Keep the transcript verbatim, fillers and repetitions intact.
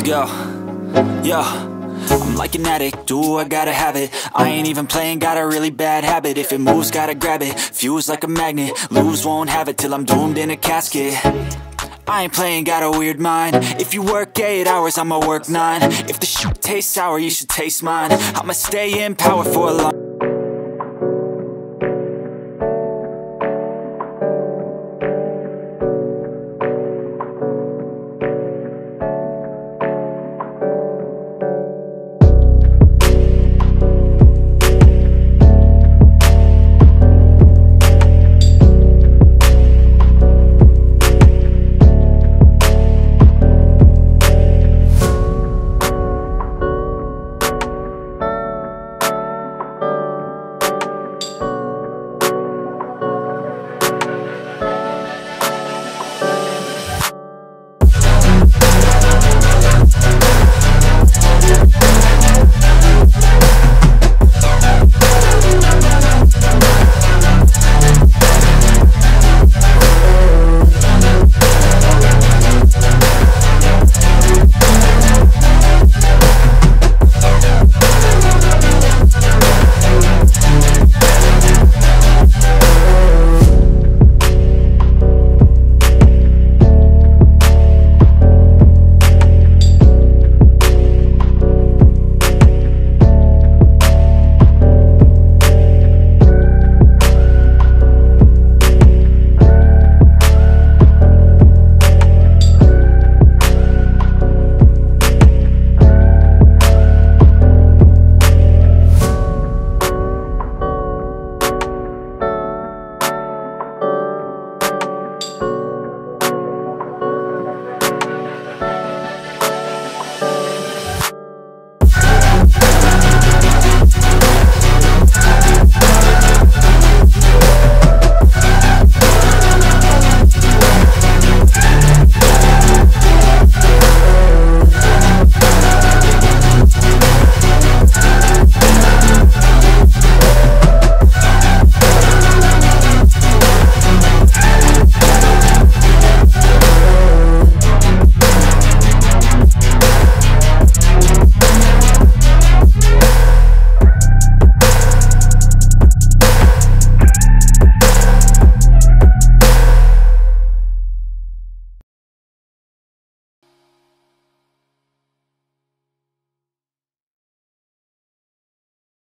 Yo, yo, I'm like an addict, do I gotta have it. I ain't even playing, got a really bad habit. If it moves, gotta grab it, fuse like a magnet. Lose, won't have it till I'm doomed in a casket. I ain't playing, got a weird mind. If you work eight hours, I'ma work nine. If the shit tastes sour, you should taste mine. I'ma stay in power for a long